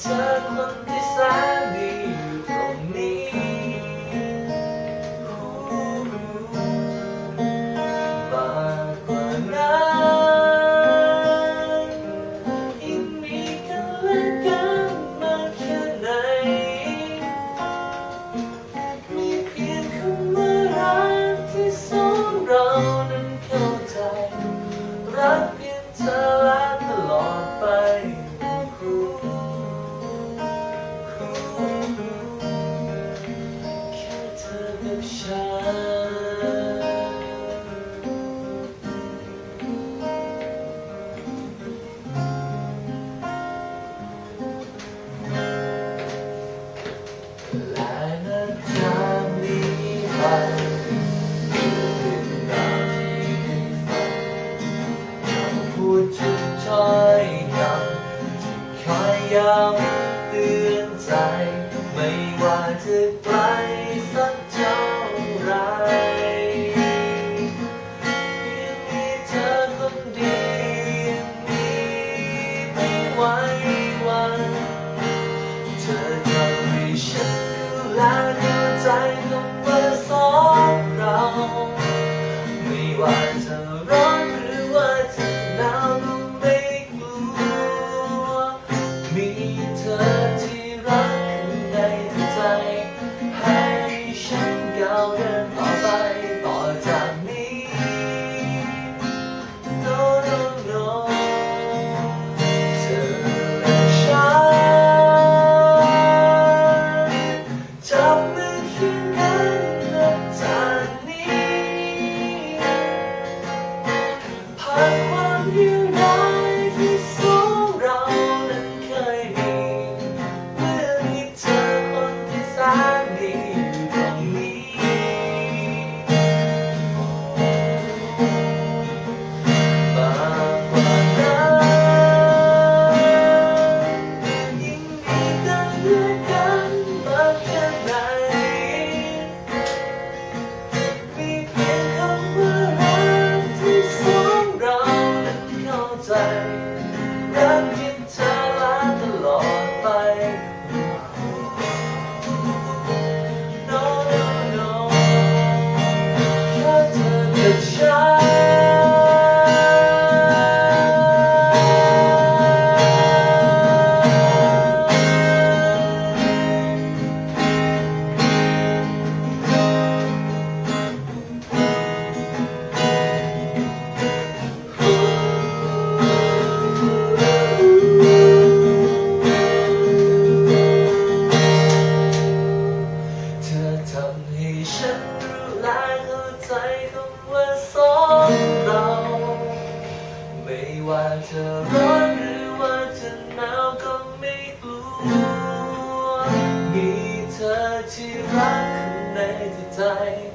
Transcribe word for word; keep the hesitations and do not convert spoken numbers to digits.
เธอคนที่แสนดีอยู่ตรงนี้มากกว่านั้นยิ่งมีกันและกันมากแค่ไหนมีเพียงคำว่ารักที่สองเรานั้นเข้าใจรักเพียงเธอและตลอดไปแค่เธอกับฉันและนับจากนี้ไปเป็นดาวที่ได้ฟังคำพูดทุกถ้อยคำที่คอยย้ำเตือนใจไม่ว่าจะไกลสักเท่าไรยังมีเธอคนเดียวนี้ไม่ไหววันเธอทำให้ฉันรู้และเข้าใจคำว่าสองเราไม่ว่าจะร้อนหรือว่าจะหนาวก็ไม่กลัวมีเธอที่รักข้างในใจให้ฉันก้าวเดินต่อไปต่อจากนี้ No no no เธอและฉันจับมือเคียงกันนับจากนี้ผ่านความยืดยาวที่สองเรานั้นเคยมีเมื่อมีเธอคนที่แสนดีอยู่ตรงนี้มากกว่านั้นยิ่งมีกันและกันมากแค่ไหนมีเพียงคำว่ารักที่สองเรานั้นเข้าใจรักเพียงเธอและตลอดไป No no no แค่เธอกับฉันเธอทำให้ฉันรู้และเข้าใจคำว่าสองเราไม่ว่าจะร้อนหรือว่าจะหนาวก็ไม่กลัวมีเธอที่รักข้างในใจ